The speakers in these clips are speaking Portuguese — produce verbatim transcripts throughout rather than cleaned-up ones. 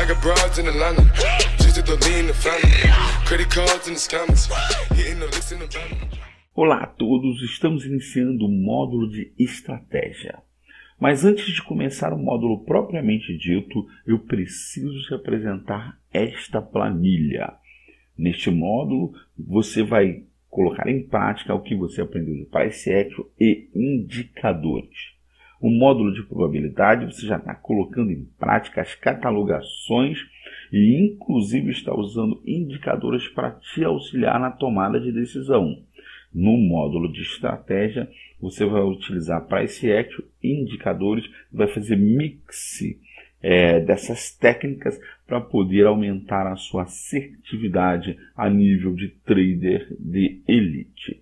I got broads in Atlanta, just to lean the family, credit cards and the scammers, hitting the licks in the van. Olá a todos, estamos iniciando o módulo de estratégia. Mas antes de começar o módulo propriamente dito, eu preciso te apresentar esta planilha. Neste módulo, você vai colocar em prática o que você aprendeu de Price Action e indicadores. O módulo de probabilidade, você já está colocando em prática as catalogações e inclusive está usando indicadores para te auxiliar na tomada de decisão. No módulo de estratégia, você vai utilizar Price Action e indicadores, vai fazer mix é, dessas técnicas para poder aumentar a sua assertividade a nível de trader de elite.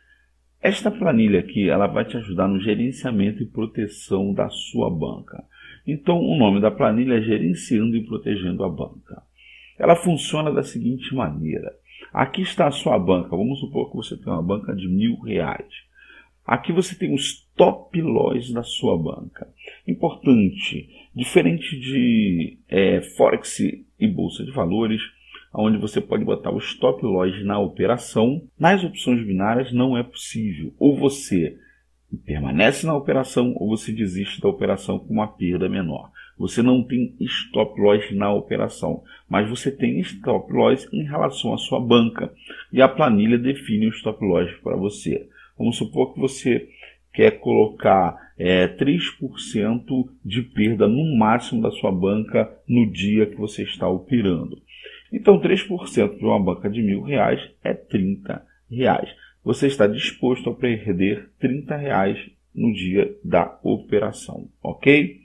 Esta planilha aqui, ela vai te ajudar no gerenciamento e proteção da sua banca. Então, o nome da planilha é Gerenciando e Protegendo a Banca. Ela funciona da seguinte maneira. Aqui está a sua banca. Vamos supor que você tem uma banca de mil reais. Aqui você tem os stop loss da sua banca. Importante, diferente de é, Forex e Bolsa de Valores, onde você pode botar o stop loss na operação, nas opções binárias não é possível. Ou você permanece na operação ou você desiste da operação com uma perda menor. Você não tem stop loss na operação, mas você tem stop loss em relação à sua banca e a planilha define o stop loss para você. Vamos supor que você quer colocar é, três por cento de perda no máximo da sua banca no dia que você está operando. Então, três por cento de uma banca de mil reais é trinta reais. Você está disposto a perder trinta reais no dia da operação, ok?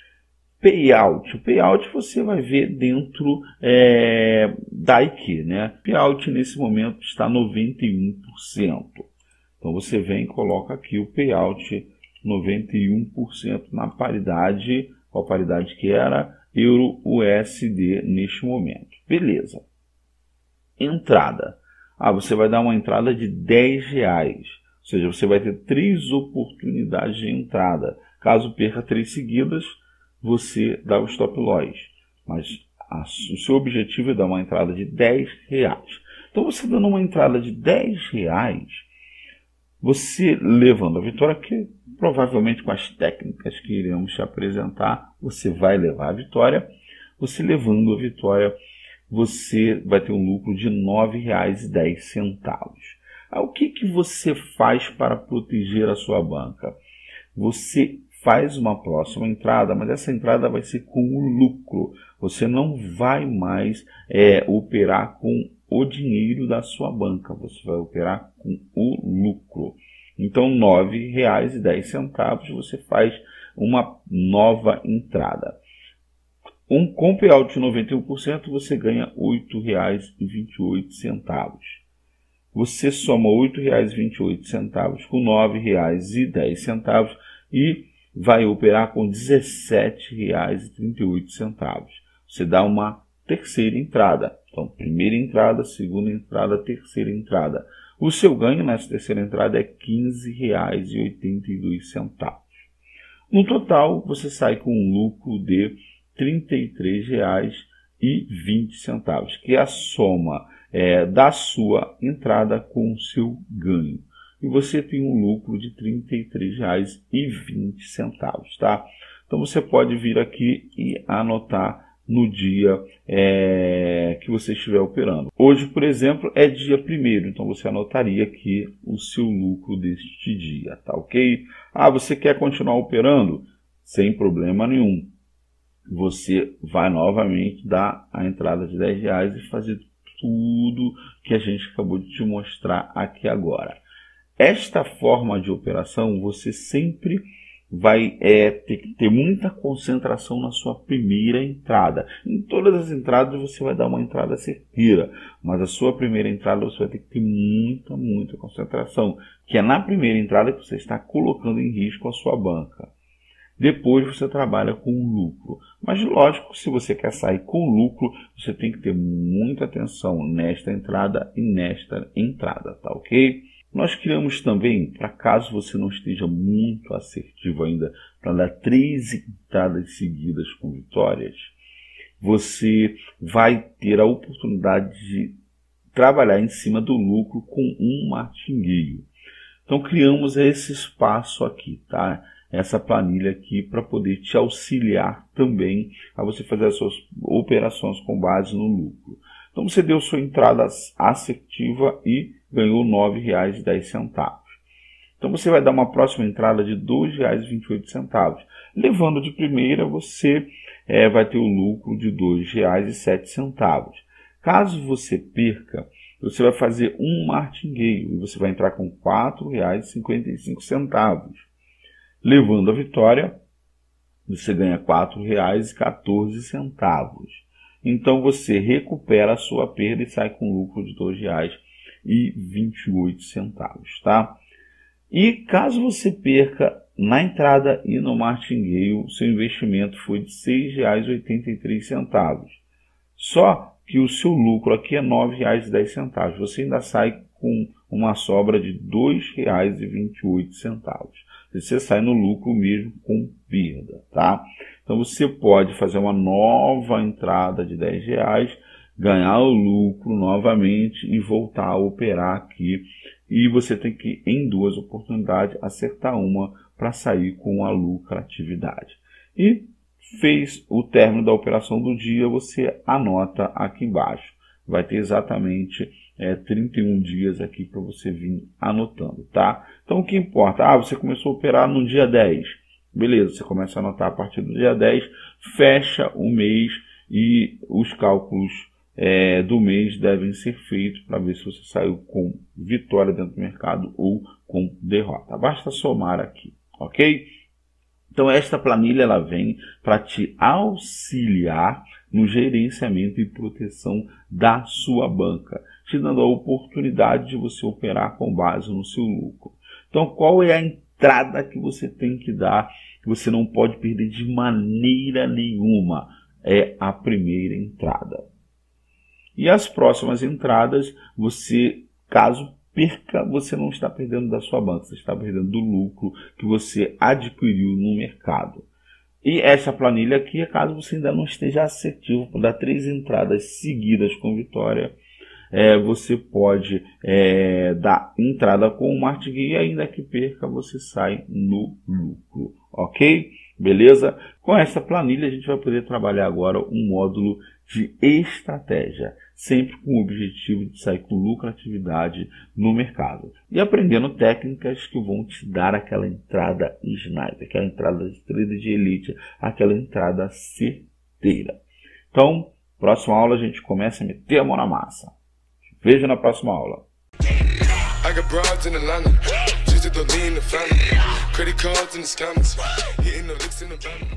Payout. O payout você vai ver dentro é, da I Q, né? Payout nesse momento está noventa e um por cento. Então você vem e coloca aqui o payout noventa e um por cento na paridade, qual paridade que era? Euro-U S D neste momento. Beleza. Entrada. Ah, você vai dar uma entrada de dez reais. Ou seja, você vai ter três oportunidades de entrada. Caso perca três seguidas, você dá o stop loss. Mas a, o seu objetivo é dar uma entrada de dez reais. Então, você dando uma entrada de dez reais, você levando a vitória, que provavelmente com as técnicas que iremos te apresentar, você vai levar a vitória. Você levando a vitória, você vai ter um lucro de nove reais e dez centavos. Ah, o que, que você faz para proteger a sua banca? Você faz uma próxima entrada, mas essa entrada vai ser com o lucro. Você não vai mais é, operar com o dinheiro da sua banca, você vai operar com o lucro. Então, nove reais e dez centavos você faz uma nova entrada. Um, com payout de noventa e um por cento você ganha oito reais e vinte e oito centavos. Você soma oito reais e vinte e oito centavos com nove reais e dez centavos e vai operar com dezessete reais e trinta e oito centavos. Você dá uma terceira entrada. Então, primeira entrada, segunda entrada, terceira entrada. O seu ganho nessa terceira entrada é quinze reais e oitenta e dois centavos. No total, você sai com um lucro de trinta e três reais e vinte centavos, que é a soma é, da sua entrada com o seu ganho. E você tem um lucro de trinta e três reais e vinte centavos, tá? Então, você pode vir aqui e anotar no dia é, que você estiver operando. Hoje, por exemplo, é dia primeiro, então você anotaria aqui o seu lucro deste dia, tá ok? Ah, você quer continuar operando? Sem problema nenhum. Você vai novamente dar a entrada de dez reais e fazer tudo que a gente acabou de te mostrar aqui agora. Esta forma de operação, você sempre vai é, ter que ter muita concentração na sua primeira entrada. Em todas as entradas você vai dar uma entrada certeira, mas a sua primeira entrada você vai ter que ter muita, muita concentração, que é na primeira entrada que você está colocando em risco a sua banca. Depois você trabalha com lucro. Mas lógico, se você quer sair com lucro, você tem que ter muita atenção nesta entrada e nesta entrada, tá ok? Nós criamos também, para caso você não esteja muito assertivo ainda, para dar três entradas seguidas com vitórias, você vai ter a oportunidade de trabalhar em cima do lucro com um martingale. Então criamos esse espaço aqui, tá? Essa planilha aqui para poder te auxiliar também a você fazer as suas operações com base no lucro. Então você deu sua entrada assertiva e ganhou nove reais e dez centavos. Então você vai dar uma próxima entrada de dois reais e vinte e oito centavos. Levando de primeira, você é, vai ter o lucro de dois reais e sete centavos. Caso você perca, você vai fazer um martingale e você vai entrar com quatro reais e cinquenta e cinco centavos. Levando a vitória, você ganha quatro reais e quatorze centavos. Então você recupera a sua perda e sai com lucro de dois reais e vinte e oito centavos, tá? E caso você perca na entrada e no martingale, seu investimento foi de seis reais e oitenta e três centavos. Só que o seu lucro aqui é nove reais e dez centavos. Você ainda sai com uma sobra de dois reais e vinte e oito centavos. Você sai no lucro mesmo com perda, tá? Então você pode fazer uma nova entrada de dez reais, ganhar o lucro novamente e voltar a operar aqui. E você tem que, em duas oportunidades, acertar uma para sair com a lucratividade. E fez o término da operação do dia, você anota aqui embaixo. Vai ter exatamente é, trinta e um dias aqui para você vir anotando, tá? Então o que importa? Ah, você começou a operar no dia dez. Beleza, você começa a anotar a partir do dia dez, fecha o mês e os cálculos é, do mês devem ser feitos para ver se você saiu com vitória dentro do mercado ou com derrota. Basta somar aqui, ok? Então esta planilha ela vem para te auxiliar no gerenciamento e proteção da sua banca, te dando a oportunidade de você operar com base no seu lucro. Então qual é a entrada que você tem que dar, que você não pode perder de maneira nenhuma? É a primeira entrada. E as próximas entradas, você, caso perca, você não está perdendo da sua banca, você está perdendo do lucro que você adquiriu no mercado. E essa planilha aqui é caso você ainda não esteja assertivo para dar três entradas seguidas com vitória. É, você pode é, dar entrada com o martingale e ainda que perca, você sai no lucro, ok? Beleza? Com essa planilha a gente vai poder trabalhar agora um módulo de estratégia, sempre com o objetivo de sair com lucratividade no mercado e aprendendo técnicas que vão te dar aquela entrada sniper, aquela entrada de trader de elite, aquela entrada certeira. Então, próxima aula a gente começa a meter a mão na massa. Veja na próxima aula. I got broads in Atlanta, just to lean the family. Credit cards in the scammers, hitting the licks in the van.